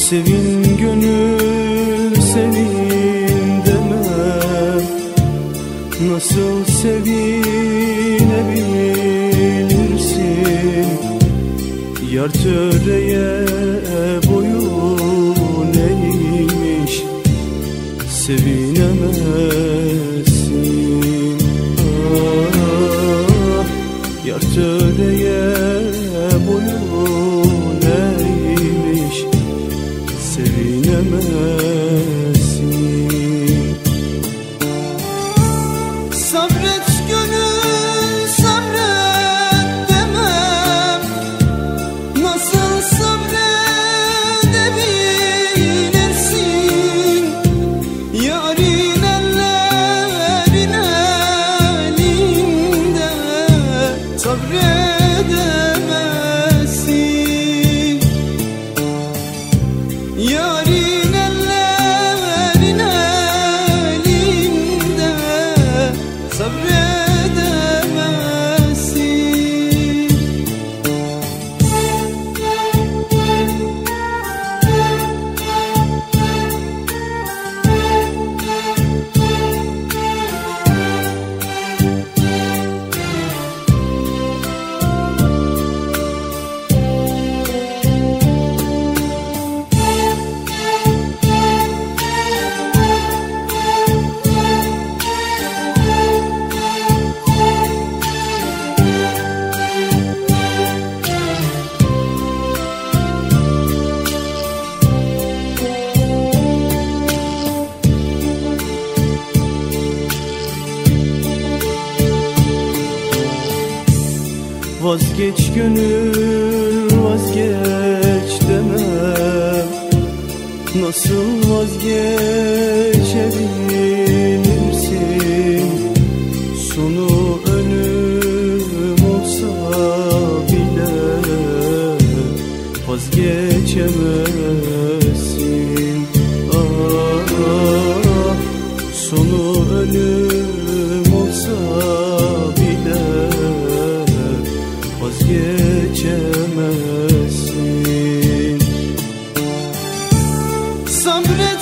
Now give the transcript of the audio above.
Sevin gönül sevin demem, nasıl sevinebilirsin? Yar töreye boyun eğmiş, sevinemezsin. Ah, yar töreye boyun eğmiş, sevinemezsin. Sabret gönül sabret demem, nasıl sabredebilirsin? Yarın ellerin elinde sabredemezsin. Yarın ellerin elinde sabredemezsin. Vazgeç gönül vazgeç demem, nasıl vazgeçebilirsin? Sonu ölüm olsa bile vazgeçemezsin. Ah, sonu ölüm olsa bile vazgeçemezsin. Sabret